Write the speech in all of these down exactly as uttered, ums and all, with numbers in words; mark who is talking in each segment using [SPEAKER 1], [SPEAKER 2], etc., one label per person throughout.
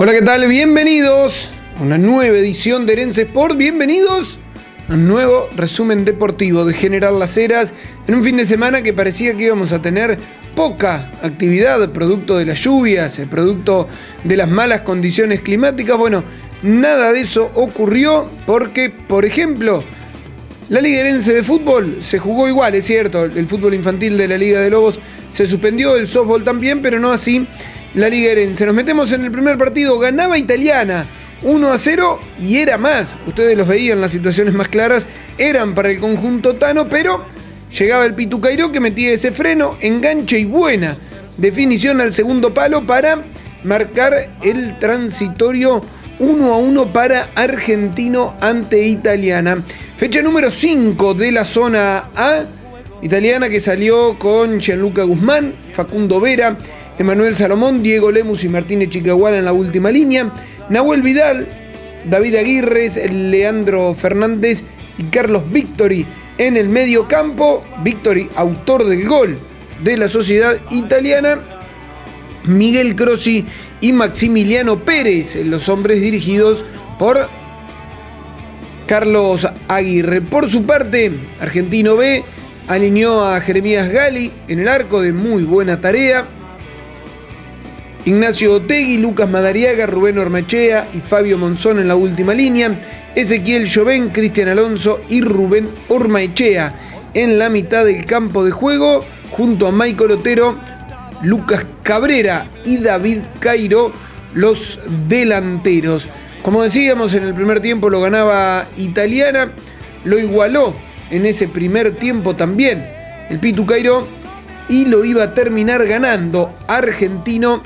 [SPEAKER 1] Hola, ¿qué tal? Bienvenidos a una nueva edición de Herencia Sport. Bienvenidos a un nuevo resumen deportivo de General Las Heras en un fin de semana que parecía que íbamos a tener poca actividad, producto de las lluvias, producto de las malas condiciones climáticas. Bueno, nada de eso ocurrió porque, por ejemplo, la Liga Herense de Fútbol se jugó igual, es cierto, el fútbol infantil de la Liga de Lobos se suspendió, el softball también, pero no así la Liga Herense. Nos metemos en el primer partido, ganaba Italiana uno a cero y era más. Ustedes los veían, las situaciones más claras eran para el conjunto tano, pero llegaba el Pitu Cairó que metía ese freno, enganche y buena definición al segundo palo para marcar el transitorio uno a uno para Argentino ante Italiana. Fecha número cinco de la zona A. Italiana que salió con Gianluca Guzmán, Facundo Vera, Emanuel Salomón, Diego Lemus y Martínez Chicahuala en la última línea. Nahuel Vidal, David Aguirres, Leandro Fernández y Carlos Victori en el medio campo. Victori, autor del gol de la Sociedad Italiana. Miguel Crossi y Maximiliano Pérez, los hombres dirigidos por Carlos Aguirre. Por su parte, Argentino B alineó a Jeremías Gali en el arco, de muy buena tarea. Ignacio Otegui, Lucas Madariaga, Rubén Ormachea y Fabio Monzón en la última línea. Ezequiel Joven, Cristian Alonso y Rubén Ormaechea en la mitad del campo de juego, junto a Michael Otero, Lucas Cabrera y David Cairó, los delanteros. Como decíamos, en el primer tiempo lo ganaba Italiana, lo igualó en ese primer tiempo también el Pitu Cairó y lo iba a terminar ganando Argentino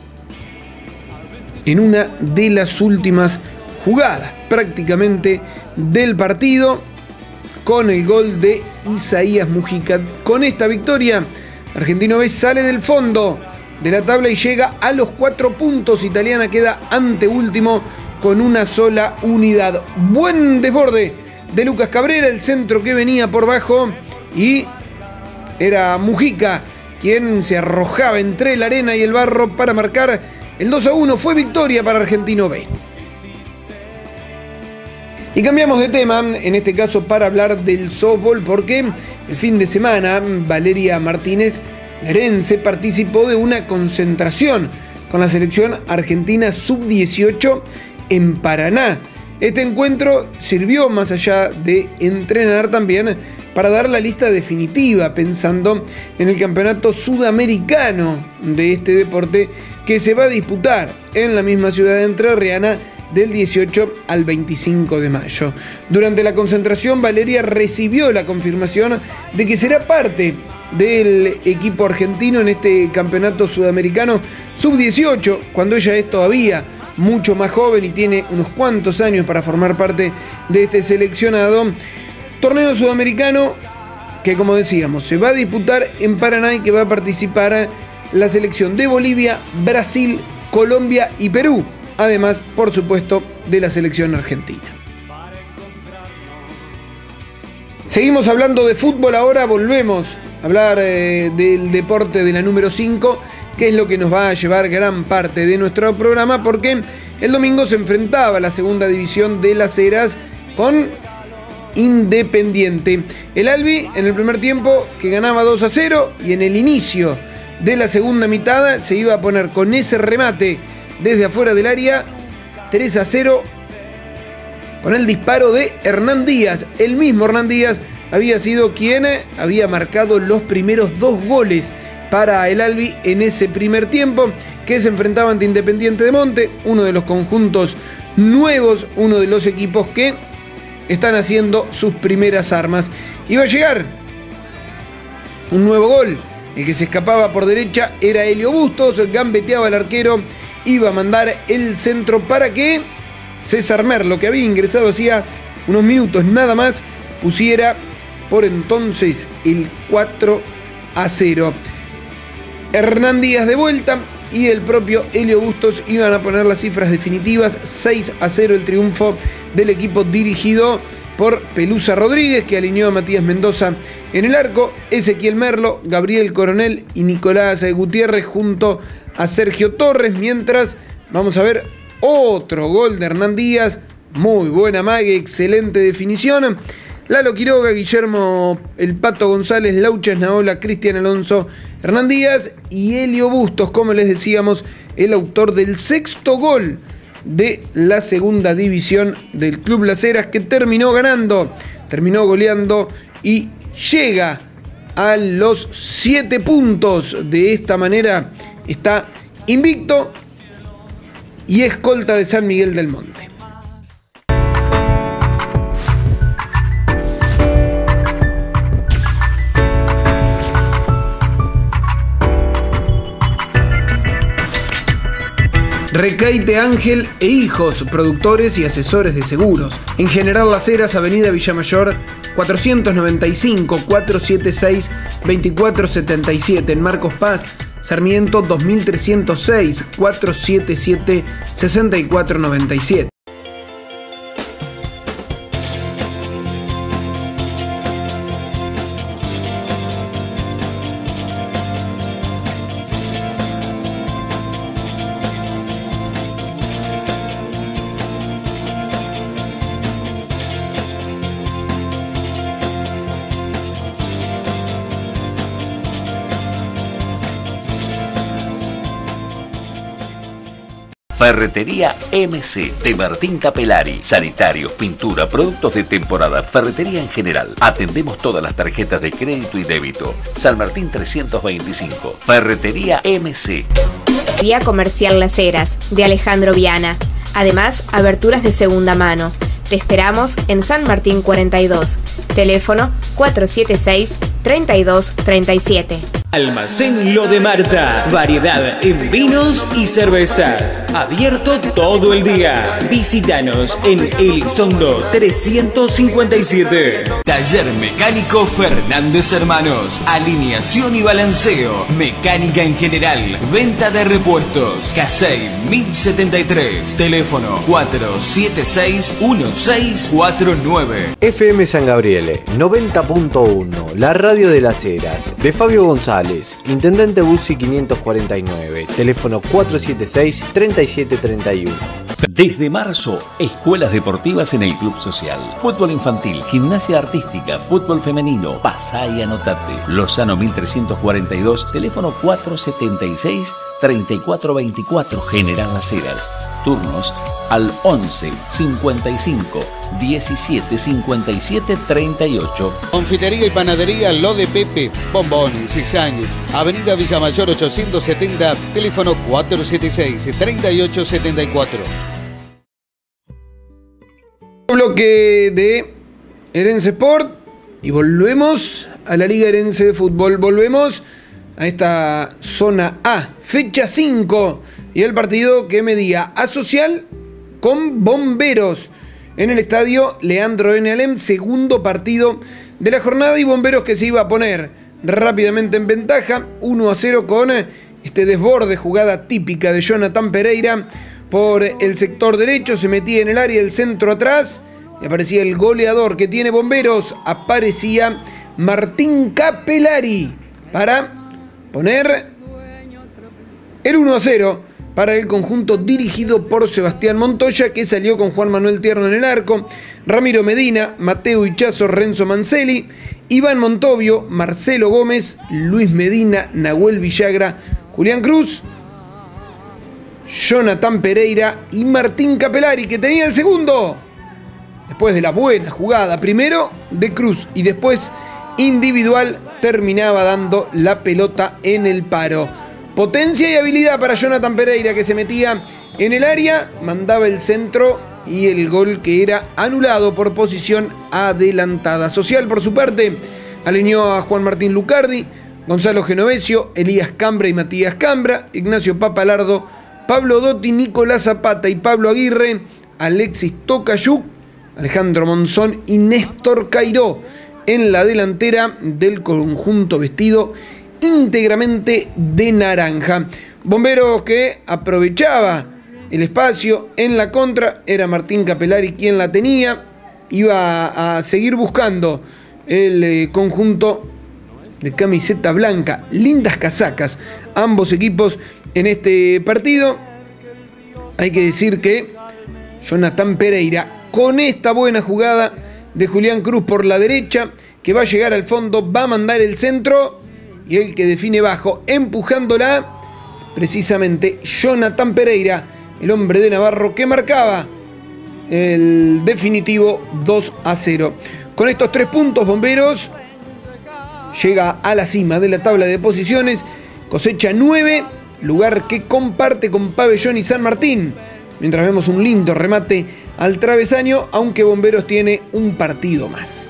[SPEAKER 1] en una de las últimas jugadas prácticamente del partido, con el gol de Isaías Mujica. Con esta victoria, Argentino B sale del fondo de la tabla y llega a los cuatro puntos. Italiana queda anteúltimo con una sola unidad. Buen desborde de Lucas Cabrera, el centro que venía por bajo, y era Mujica quien se arrojaba entre la arena y el barro para marcar el dos a uno. Fue victoria para Argentino B. Y cambiamos de tema, en este caso para hablar del softball, porque el fin de semana Valeria Martínez Herense participó de una concentración con la selección argentina sub dieciocho en Paraná. Este encuentro sirvió, más allá de entrenar, también para dar la lista definitiva, pensando en el campeonato sudamericano de este deporte que se va a disputar en la misma ciudad de entrerriana del dieciocho al veinticinco de mayo. Durante la concentración, Valeria recibió la confirmación de que será parte del equipo argentino en este campeonato sudamericano sub dieciocho, cuando ella es todavía mucho más joven y tiene unos cuantos años para formar parte de este seleccionado. Torneo sudamericano que, como decíamos, se va a disputar en Paraná y que va a participar la selección de Bolivia, Brasil, Colombia y Perú. Además, por supuesto, de la selección argentina. Seguimos hablando de fútbol ahora, volvemos a hablar eh, del deporte de la número cinco, que es lo que nos va a llevar gran parte de nuestro programa, porque el domingo se enfrentaba a la segunda división de Las Heras con Independiente. El Albi en el primer tiempo que ganaba dos a cero, y en el inicio de la segunda mitad se iba a poner con ese remate desde afuera del área tres a cero con el disparo de Hernán Díaz. El mismo Hernán Díaz había sido quien había marcado los primeros dos goles para el Albi en ese primer tiempo, que se enfrentaba ante Independiente de Monte, uno de los conjuntos nuevos, uno de los equipos que están haciendo sus primeras armas. Iba a llegar un nuevo gol. El que se escapaba por derecha era Helio Bustos, gambeteaba al arquero, iba a mandar el centro para que César Merlo, que había ingresado hacía unos minutos nada más, pusiera por entonces el cuatro a cero. Hernán Díaz de vuelta y el propio Helio Bustos iban a poner las cifras definitivas. Seis a cero el triunfo del equipo dirigido por Pelusa Rodríguez, que alineó a Matías Mendoza en el arco, Ezequiel Merlo, Gabriel Coronel y Nicolás Gutiérrez junto a Sergio Torres, mientras vamos a ver Otro gol de Hernán Díaz, muy buena mague, excelente definición. Lalo Quiroga, Guillermo El Pato González, Laucha Naola, Cristian Alonso, Hernán Díaz y Helio Bustos, como les decíamos, el autor del sexto gol de la segunda división del Club Las Heras, que terminó ganando, terminó goleando y llega a los siete puntos. De esta manera está invicto y escolta de San Miguel del Monte. Recaite Ángel e Hijos, productores y asesores de seguros. En General Las Heras, Avenida Villamayor, cuatrocientos noventa y cinco, cuatrocientos setenta y seis, veinticuatro setenta y siete. En Marcos Paz, Sarmiento dos mil trescientos seis, cuatrocientos setenta y siete, sesenta y cuatro noventa y siete.
[SPEAKER 2] Ferretería M C de Martín Capelari. Sanitarios, pintura, productos de temporada, ferretería en general. Atendemos todas las tarjetas de crédito y débito. San Martín trescientos veinticinco. Ferretería M C.
[SPEAKER 3] Vía Comercial Las Heras, de Alejandro Viana. Además, aberturas de segunda mano. Te esperamos en San Martín cuarenta y dos. Teléfono cuatro siete seis, treinta y dos treinta y siete.
[SPEAKER 4] Almacén Lo de Marta. Variedad en vinos y cervezas. Abierto todo el día. Visítanos en Elizondo trescientos cincuenta y siete. Taller Mecánico Fernández Hermanos. Alineación y balanceo. Mecánica en general. Venta de repuestos. Casey mil setenta y tres. Teléfono cuatro siete seis, uno seis cuatro nueve.
[SPEAKER 5] F M San Gabriele noventa punto uno. La radio de Las Heras. De Fabio González, Intendente Bussi quinientos cuarenta y nueve, teléfono cuatro siete seis, treinta y siete treinta y uno.
[SPEAKER 2] Desde marzo, escuelas deportivas en el Club Social. Fútbol infantil, gimnasia artística, fútbol femenino. Pasá y anotate. Lozano mil trescientos cuarenta y dos, teléfono cuatro setenta y seis, treinta y cuatro veinticuatro, General Las Heras. Turnos al once, cincuenta y cinco, diecisiete, cincuenta y siete, treinta y ocho.
[SPEAKER 6] Confitería y panadería Lo de Pepe, bombones y sándwich. Avenida Villamayor ochocientos setenta, teléfono cuatro siete seis, treinta y ocho setenta y cuatro.
[SPEAKER 1] Bloque de Herense Sport y volvemos a la Liga Herense de Fútbol. Volvemos a esta zona A, fecha cinco, y el partido que medía A Social con Bomberos en el estadio Leandro N. Alem, segundo partido de la jornada, y Bomberos que se iba a poner rápidamente en ventaja, uno a cero, con este desborde, jugada típica de Jonathan Pereira por el sector derecho, se metía en el área, el centro atrás, y aparecía el goleador que tiene Bomberos, aparecía Martín Capelari para poner el uno a cero para el conjunto dirigido por Sebastián Montoya, que salió con Juan Manuel Tierno en el arco, Ramiro Medina, Mateo Hichazo, Renzo Mancelli, Iván Montovio, Marcelo Gómez, Luis Medina, Nahuel Villagra, Julián Cruz, Jonathan Pereira y Martín Capelari, que tenía el segundo. Después de la buena jugada, primero de Cruz y después individual, terminaba dando la pelota en el paro. Potencia y habilidad para Jonathan Pereira, que se metía en el área, mandaba el centro y el gol que era anulado por posición adelantada. Social, por su parte, alineó a Juan Martín Lucardi, Gonzalo Genovesio, Elías Cambra y Matías Cambra, Ignacio Papalardo, Pablo Dotti, Nicolás Zapata y Pablo Aguirre, Alexis Tocayuc, Alejandro Monzón y Néstor Cairó en la delantera del conjunto vestido íntegramente de naranja. Bomberos que aprovechaba el espacio en la contra, era Martín Capelari quien la tenía, iba a seguir buscando el eh, conjunto de camiseta blanca, lindas casacas ambos equipos en este partido, hay que decir que Jonathan Pereira, con esta buena jugada de Julián Cruz por la derecha, que va a llegar al fondo, va a mandar el centro, y el que define bajo, empujándola, precisamente Jonathan Pereira, el hombre de Navarro que marcaba el definitivo dos a cero. Con estos tres puntos, Bomberos llega a la cima de la tabla de posiciones, cosecha nueve, lugar que comparte con Pabellón y San Martín, mientras vemos un lindo remate al travesaño, aunque Bomberos tiene un partido más.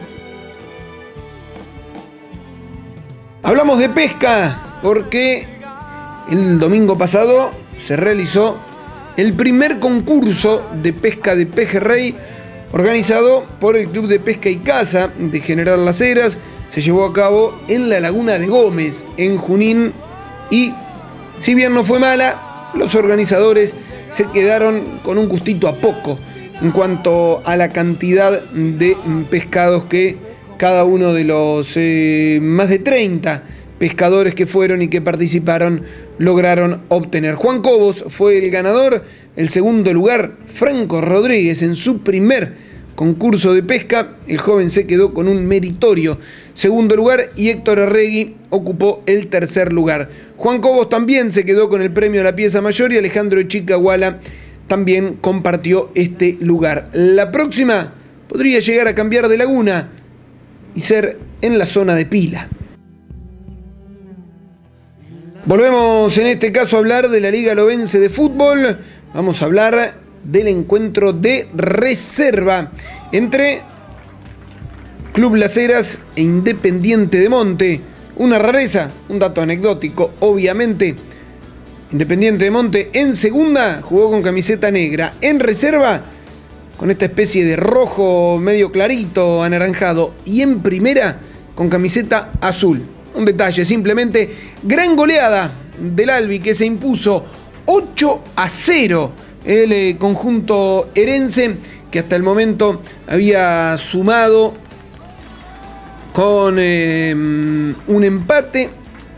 [SPEAKER 1] Hablamos de pesca porque el domingo pasado se realizó el primer concurso de pesca de pejerrey organizado por el Club de Pesca y Caza de General Las Heras. Se llevó a cabo en la Laguna de Gómez, en Junín, y si bien no fue mala, los organizadores se quedaron con un gustito a poco en cuanto a la cantidad de pescados que cada uno de los eh, más de treinta pescadores que fueron y que participaron lograron obtener. Juan Cobos fue el ganador, el segundo lugar Franco Rodríguez en su primer concurso de pesca, el joven se quedó con un meritorio segundo lugar y Héctor Arregui ocupó el tercer lugar. Juan Cobos también se quedó con el premio a la pieza mayor y Alejandro Chicahuala también compartió este lugar. La próxima podría llegar a cambiar de laguna y ser en la zona de Pila. Volvemos en este caso a hablar de la Liga Lobense de Fútbol. Vamos a hablar del encuentro de reserva entre Club Las Heras e Independiente de Monte. Una rareza, un dato anecdótico, obviamente. Independiente de Monte en segunda jugó con camiseta negra, en reserva con esta especie de rojo medio clarito, anaranjado, y en primera con camiseta azul. Un detalle, simplemente gran goleada del Albi que se impuso ocho a cero el eh, conjunto herense, que hasta el momento había sumado con eh, un empate,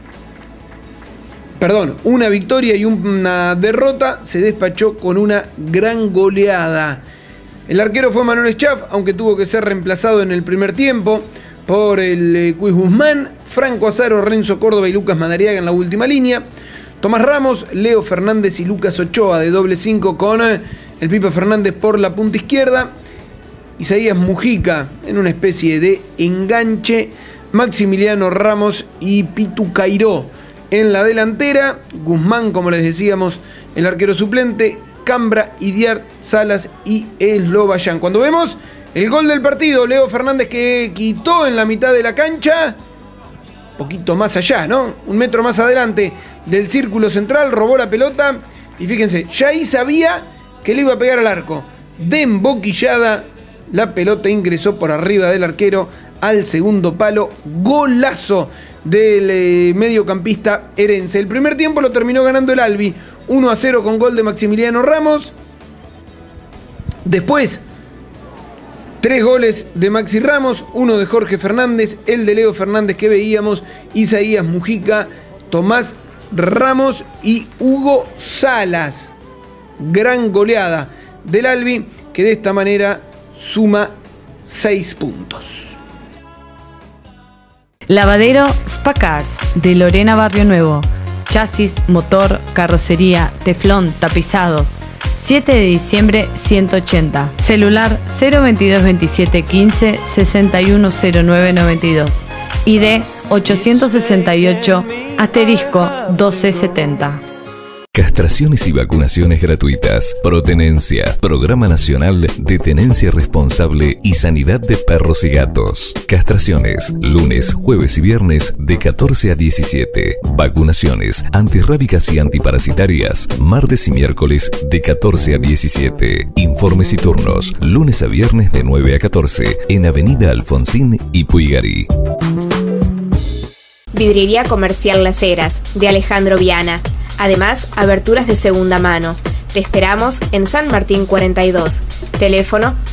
[SPEAKER 1] perdón, una victoria y una derrota, se despachó con una gran goleada. El arquero fue Manuel Schaff, aunque tuvo que ser reemplazado en el primer tiempo por el eh, Cuis Guzmán, Franco Azaro, Renzo Córdoba y Lucas Madariaga en la última línea. Tomás Ramos, Leo Fernández y Lucas Ochoa de doble cinco con eh, el Pipa Fernández por la punta izquierda. Isaías Mujica en una especie de enganche. Maximiliano Ramos y Pitu Cairó en la delantera. Guzmán, como les decíamos, el arquero suplente. Cambra, Idiar, Salas y Eslobayán. Cuando vemos el gol del partido, Leo Fernández que quitó en la mitad de la cancha, poquito más allá, ¿no? Un metro más adelante del círculo central, robó la pelota y fíjense, ya ahí sabía que le iba a pegar al arco. De emboquillada, la pelota ingresó por arriba del arquero al segundo palo. Golazo del eh, mediocampista herense. El primer tiempo lo terminó ganando el Albi uno a cero con gol de Maximiliano Ramos. Después, tres goles de Maxi Ramos, uno de Jorge Fernández, el de Leo Fernández que veíamos, Isaías Mujica, Tomás Ramos y Hugo Salas. Gran goleada del Albi que de esta manera suma seis puntos.
[SPEAKER 7] Lavadero Spacars de Lorena Barrio Nuevo. Chasis, motor, carrocería, teflón, tapizados. siete de diciembre ciento ochenta. Celular cero veintidós veintisiete quince sesenta y uno cero nueve noventa y dos. I D ochocientos sesenta y ocho asterisco doce setenta.
[SPEAKER 8] Castraciones y vacunaciones gratuitas. Protenencia. Programa Nacional de Tenencia Responsable y Sanidad de Perros y Gatos. Castraciones. Lunes, jueves y viernes de catorce a diecisiete. Vacunaciones antirrábicas y antiparasitarias. Martes y miércoles de catorce a diecisiete. Informes y turnos. Lunes a viernes de nueve a catorce. En Avenida Alfonsín y Puigari.
[SPEAKER 3] Vidriería Comercial Las Heras, de Alejandro Viana. Además, aberturas de segunda mano. Te esperamos en San Martín cuarenta y dos. Teléfono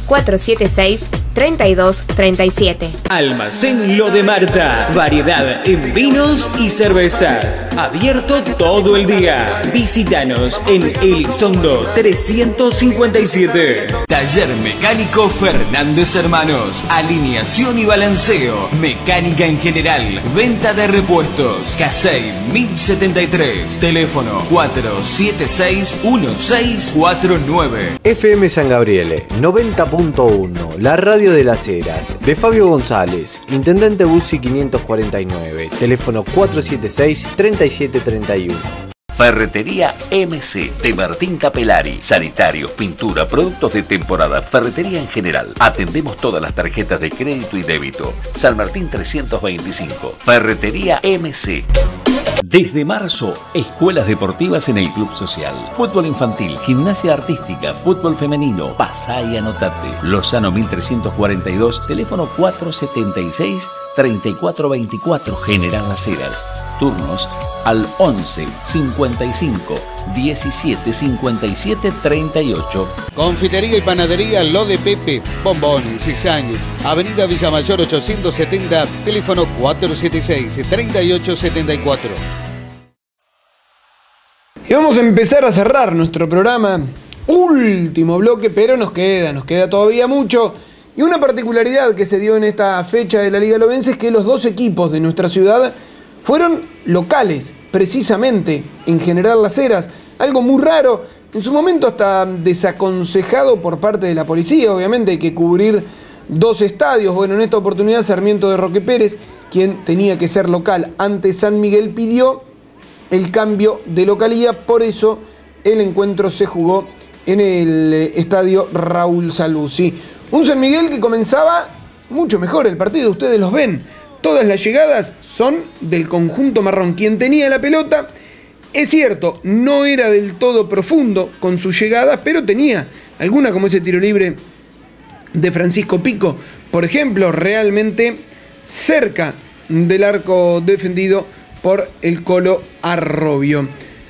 [SPEAKER 3] cuatro siete seis, tres dos tres siete.
[SPEAKER 4] Almacén Lo de Marta. Variedad en vinos y cervezas. Abierto todo el día. Visítanos en Elizondo trescientos cincuenta y siete. Taller Mecánico Fernández Hermanos. Alineación y balanceo. Mecánica en general. Venta de repuestos. Casey mil setenta y tres. Teléfono cuatro siete seis, uno seis cuatro nueve.
[SPEAKER 5] F M San Gabriele noventa punto uno, la radio de las Heras, de Fabio González, Intendente Bussi quinientos cuarenta y nueve, teléfono cuatro siete seis, tres siete tres uno.
[SPEAKER 2] Ferretería M C de Martín Capelari. Sanitarios, pintura, productos de temporada, ferretería en general. Atendemos todas las tarjetas de crédito y débito. San Martín trescientos veinticinco. Ferretería M C. Desde marzo, escuelas deportivas en el Club Social. Fútbol infantil, gimnasia artística, fútbol femenino. Pasá y anotate. Lozano mil trescientos cuarenta y dos, teléfono cuatro setenta y seis, treinta y cuatro veinticuatro, General Las Heras. Turnos al once, cincuenta y cinco, diecisiete, cincuenta y siete, treinta y ocho.
[SPEAKER 6] Confitería y panadería Lo de Pepe, bombones y sándwich. Avenida Villamayor ochocientos setenta, teléfono cuatro siete seis, treinta y ocho setenta y cuatro.
[SPEAKER 1] Y vamos a empezar a cerrar nuestro programa. Último bloque, pero nos queda, nos queda todavía mucho. Y una particularidad que se dio en esta fecha de la Liga Lobense es que los dos equipos de nuestra ciudad fueron locales, precisamente, en General Las Heras. Algo muy raro, en su momento hasta desaconsejado por parte de la policía. Obviamente hay que cubrir dos estadios. Bueno, en esta oportunidad Sarmiento de Roque Pérez, quien tenía que ser local ante San Miguel, pidió el cambio de localía. Por eso el encuentro se jugó en el estadio Raúl Saluzzi. Un San Miguel que comenzaba mucho mejor el partido, ustedes los ven. Todas las llegadas son del conjunto marrón. Quien tenía la pelota, es cierto, no era del todo profundo con sus llegadas, pero tenía alguna, como ese tiro libre de Francisco Pico, por ejemplo, realmente cerca del arco defendido por el Colo Arrobio.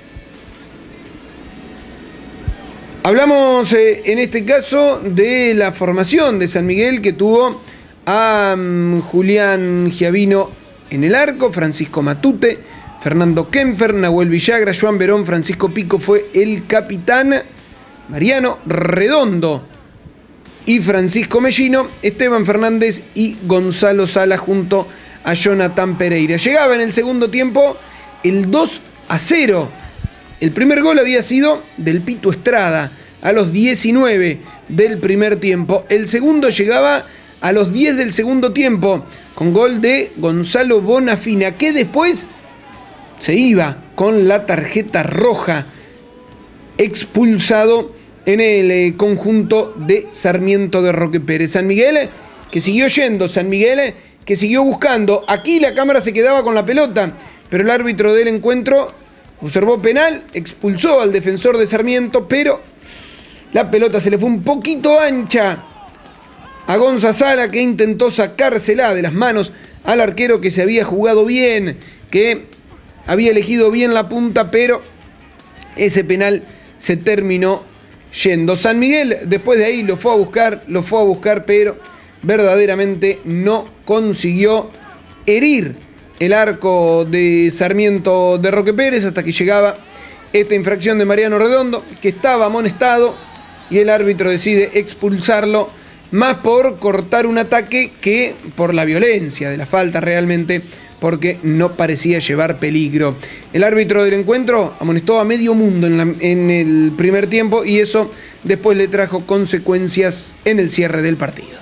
[SPEAKER 1] Hablamos eh, en este caso de la formación de San Miguel, que tuvo a um, Julián Giavino en el arco, Francisco Matute, Fernando Kempfer, Nahuel Villagra, Joan Verón, Francisco Pico fue el capitán, Mariano Redondo y Francisco Mellino, Esteban Fernández y Gonzalo Sala junto a Jonathan Pereira. Llegaba en el segundo tiempo el dos a cero. El primer gol había sido del Pito Estrada a los diecinueve del primer tiempo. El segundo llegaba a los diez del segundo tiempo, con gol de Gonzalo Bonafina, que después se iba con la tarjeta roja, expulsado en el eh, conjunto de Sarmiento de Roque Pérez. San Miguel que siguió yendo, San Miguel que siguió buscando. Aquí la cámara se quedaba con la pelota, pero el árbitro del encuentro observó penal, expulsó al defensor de Sarmiento, pero la pelota se le fue un poquito ancha a Gonza Sala, que intentó sacársela de las manos al arquero, que se había jugado bien, que había elegido bien la punta, pero ese penal se terminó yendo. San Miguel después de ahí lo fue a buscar, lo fue a buscar, pero verdaderamente no consiguió herir el arco de Sarmiento de Roque Pérez hasta que llegaba esta infracción de Mariano Redondo, que estaba amonestado, y el árbitro decide expulsarlo, más por cortar un ataque que por la violencia de la falta realmente, porque no parecía llevar peligro. El árbitro del encuentro amonestó a medio mundo en, la, en el primer tiempo, y eso después le trajo consecuencias en el cierre del partido.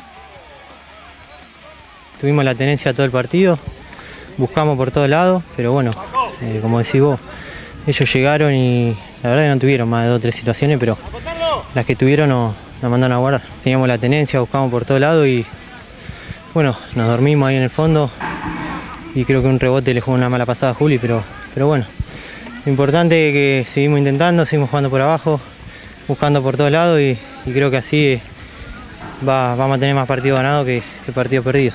[SPEAKER 9] Tuvimos la tenencia todo el partido, buscamos por todos lados, pero bueno, eh, como decís vos, ellos llegaron y la verdad que no tuvieron más de dos o tres situaciones, pero las que tuvieron no, nos mandaron a guardar. Teníamos la tenencia, buscamos por todos lados y bueno, nos dormimos ahí en el fondo y creo que un rebote le jugó una mala pasada a Juli, pero, pero bueno, lo importante es que seguimos intentando, seguimos jugando por abajo, buscando por todos lados y, y creo que así va, vamos a tener más partidos ganados que, que partidos perdidos.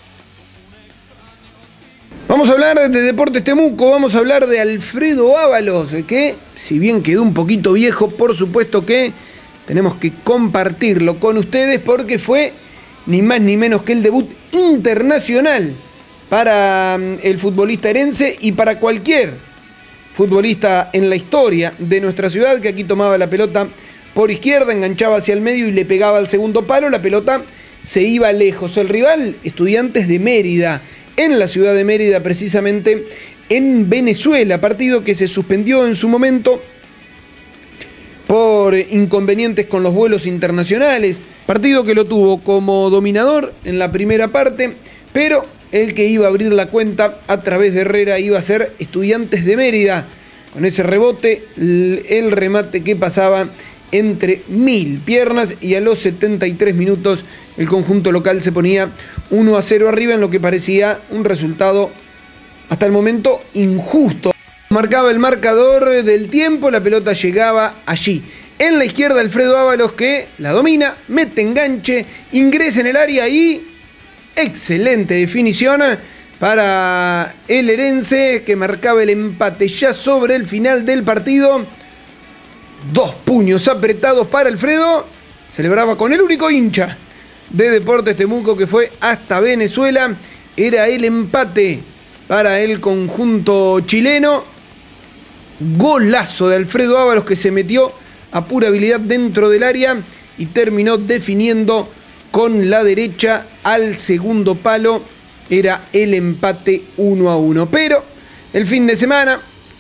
[SPEAKER 1] Vamos a hablar de Deportes Temuco, vamos a hablar de Alfredo Ábalos, que si bien quedó un poquito viejo, por supuesto que tenemos que compartirlo con ustedes porque fue ni más ni menos que el debut internacional para el futbolista herense y para cualquier futbolista en la historia de nuestra ciudad, que aquí tomaba la pelota por izquierda, enganchaba hacia el medio y le pegaba al segundo palo. La pelota se iba lejos. El rival, Estudiantes de Mérida, en la ciudad de Mérida, precisamente en Venezuela, partido que se suspendió en su momento por inconvenientes con los vuelos internacionales, partido que lo tuvo como dominador en la primera parte, pero el que iba a abrir la cuenta a través de Herrera iba a ser Estudiantes de Mérida, con ese rebote, el remate que pasaba entre mil piernas, y a los setenta y tres minutos el conjunto local se ponía uno a cero arriba en lo que parecía un resultado hasta el momento injusto. Marcaba el marcador del tiempo, la pelota llegaba allí. En la izquierda Alfredo Ábalos, que la domina, mete enganche, ingresa en el área y excelente definición para el herense, que marcaba el empate ya sobre el final del partido. Dos puños apretados para Alfredo. Celebraba con el único hincha de Deportes Temuco que fue hasta Venezuela. Era el empate para el conjunto chileno. Golazo de Alfredo Ábalos, que se metió a pura habilidad dentro del área y terminó definiendo con la derecha al segundo palo. Era el empate uno a uno. Pero el fin de semana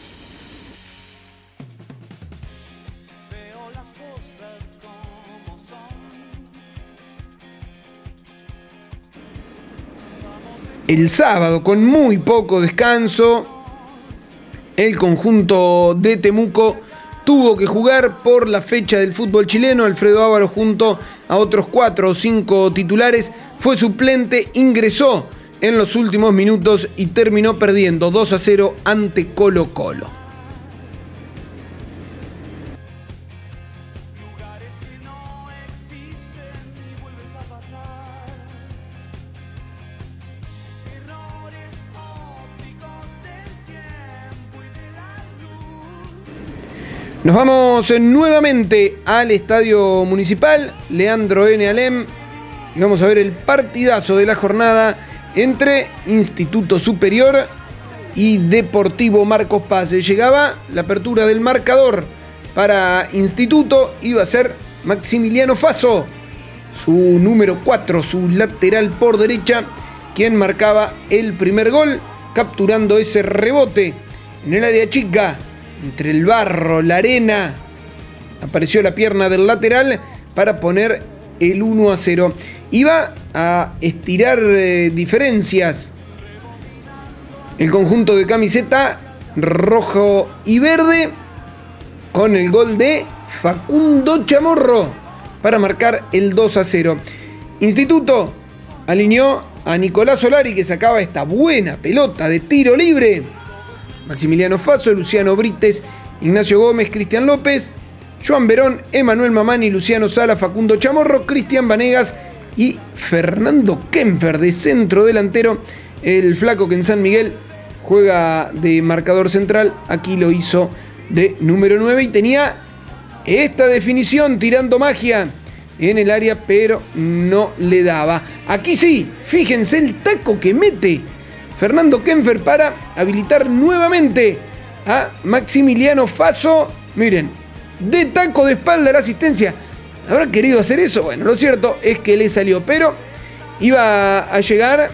[SPEAKER 1] el sábado, con muy poco descanso, el conjunto de Temuco tuvo que jugar por la fecha del fútbol chileno. Alfredo Ábalos, junto a otros cuatro o cinco titulares, fue suplente, ingresó en los últimos minutos y terminó perdiendo dos a cero ante Colo Colo. Nos vamos nuevamente al Estadio Municipal Leandro N. Alem y vamos a ver el partidazo de la jornada entre Instituto Superior y Deportivo Marcos Paz. Llegaba la apertura del marcador para Instituto, iba a ser Maximiliano Faso, su número cuatro, su lateral por derecha, quien marcaba el primer gol, capturando ese rebote en el área chica. Entre el barro, la arena, apareció la pierna del lateral para poner el uno a cero. Iba a estirar eh, diferencias el conjunto de camiseta rojo y verde con el gol de Facundo Chamorro para marcar el dos a cero. Instituto alineó a Nicolás Solari, que sacaba esta buena pelota de tiro libre. Maximiliano Faso, Luciano Brites, Ignacio Gómez, Cristian López, Joan Verón, Emanuel Mamani, Luciano Sala, Facundo Chamorro, Cristian Vanegas y Fernando Kempfer de centro delantero. El flaco que en San Miguel juega de marcador central, aquí lo hizo de número nueve y tenía esta definición tirando magia en el área, pero no le daba. Aquí sí, fíjense el taco que mete Fernando Kempfer para habilitar nuevamente a Maximiliano Faso. Miren, de taco de espalda la asistencia. ¿Habrá querido hacer eso? Bueno, lo cierto es que le salió, pero iba a llegar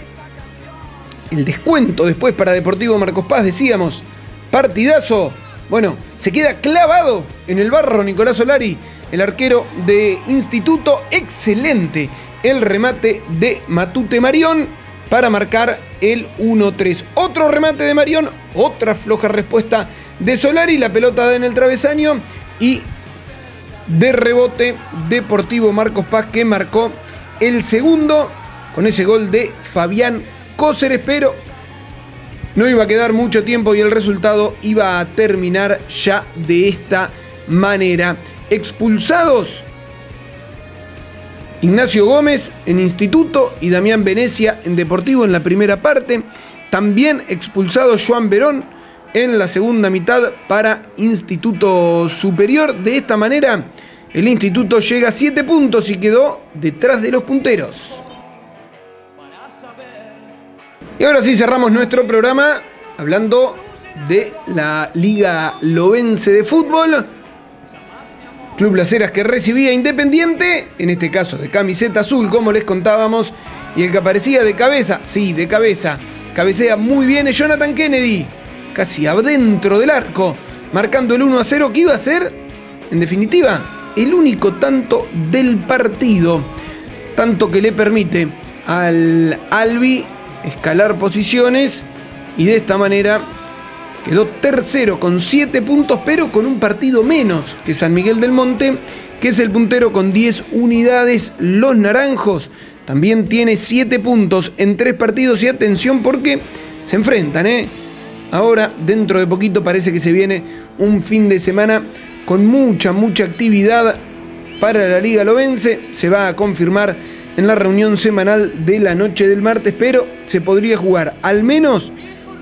[SPEAKER 1] el descuento después para Deportivo Marcos Paz, decíamos. Partidazo. Bueno, se queda clavado en el barro Nicolás Solari, el arquero de Instituto. Excelente el remate de Matute Marión para marcar el uno a tres. Otro remate de Marión, otra floja respuesta de Solari. La pelota da en el travesaño y de rebote Deportivo Marcos Paz, que marcó el segundo con ese gol de Fabián Cóceres, pero no iba a quedar mucho tiempo y el resultado iba a terminar ya de esta manera. Expulsados Ignacio Gómez en Instituto y Damián Venecia en Deportivo en la primera parte. También expulsado Joan Verón en la segunda mitad para Instituto Superior. De esta manera el Instituto llega a siete puntos y quedó detrás de los punteros. Y ahora sí cerramos nuestro programa hablando de la Liga Lobense de Fútbol. Club Las Heras que recibía a Independiente, en este caso de camiseta azul, como les contábamos, y el que aparecía de cabeza, sí, de cabeza, cabecea muy bien es Jonathan Kennedy, casi adentro del arco, marcando el uno a cero que iba a ser, en definitiva, el único tanto del partido, tanto que le permite al Albi escalar posiciones y de esta manera quedó tercero con siete puntos, pero con un partido menos que San Miguel del Monte, que es el puntero con diez unidades. Los naranjos también tiene siete puntos en tres partidos y atención porque se enfrentan, ¿eh? Ahora, dentro de poquito, parece que se viene un fin de semana con mucha, mucha actividad para la Liga Lobense. Se va a confirmar en la reunión semanal de la noche del martes, pero se podría jugar al menos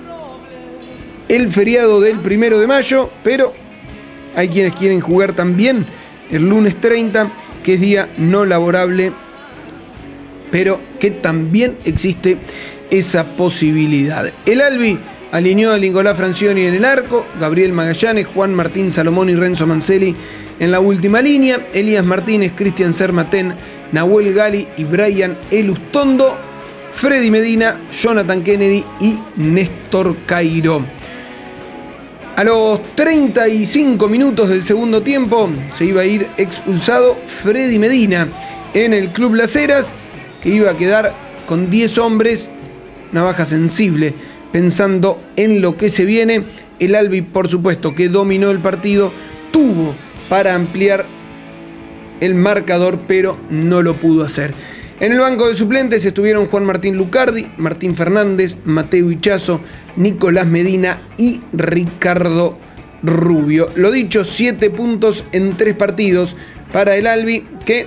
[SPEAKER 1] el feriado del primero de mayo, pero hay quienes quieren jugar también el lunes treinta, que es día no laborable, pero que también existe esa posibilidad. El Albi alineó a Nicolás Francioni en el arco, Gabriel Magallanes, Juan Martín Salomón y Renzo Mancelli en la última línea, Elías Martínez, Cristian Sermatén, Nahuel Gali y Brian Elustondo, Freddy Medina, Jonathan Kennedy y Néstor Cairo. A los treinta y cinco minutos del segundo tiempo se iba a ir expulsado Freddy Medina en el Club Las Heras, que iba a quedar con diez hombres, una baja sensible, pensando en lo que se viene. El Albi, por supuesto, que dominó el partido, tuvo para ampliar el marcador, pero no lo pudo hacer. En el banco de suplentes estuvieron Juan Martín Lucardi, Martín Fernández, Mateo Hichazo, Nicolás Medina y Ricardo Rubio. Lo dicho, siete puntos en tres partidos para el Albi, que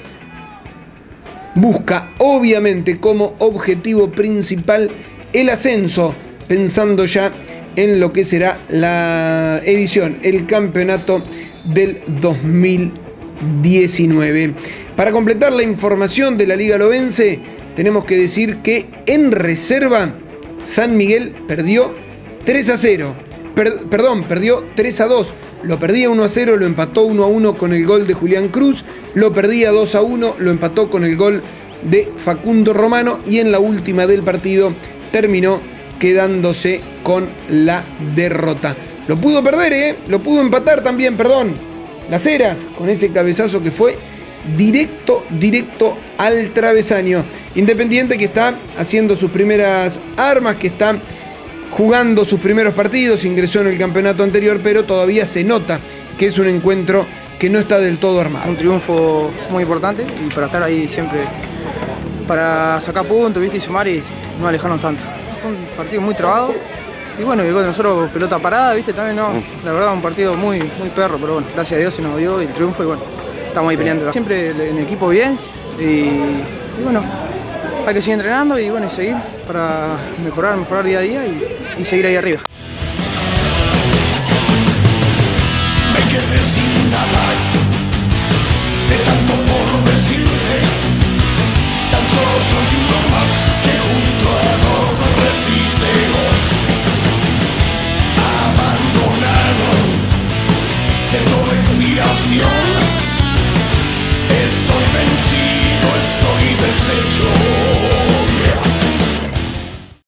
[SPEAKER 1] busca obviamente como objetivo principal el ascenso, pensando ya en lo que será la edición, el campeonato del dos mil diecinueve. Para completar la información de la Liga Lobense, tenemos que decir que en reserva San Miguel perdió tres a cero. Per- perdón, perdió tres a dos. Lo perdía uno a cero, lo empató uno a uno con el gol de Julián Cruz. Lo perdía dos a uno, lo empató con el gol de Facundo Romano. Y en la última del partido terminó quedándose con la derrota. Lo pudo perder, ¿eh? Lo pudo empatar también, perdón. Las Heras, con ese cabezazo que fue directo, directo al travesaño. Independiente que está haciendo sus primeras armas, que está jugando sus primeros partidos, ingresó en el campeonato anterior, pero todavía se nota que es un encuentro que no está del todo armado.
[SPEAKER 10] Un triunfo muy importante y para estar ahí siempre, para sacar puntos, ¿viste? Y sumar y no alejarnos tanto. Fue un partido muy trabado y bueno, llegó de nosotros pelota parada, ¿viste? También no, la verdad un partido muy, muy perro, pero bueno, gracias a Dios se nos dio el triunfo y bueno, estamos ahí peleando. Siempre en equipo bien y, y bueno, hay que seguir entrenando y bueno, y seguir para mejorar, mejorar día a día y, y seguir ahí arriba.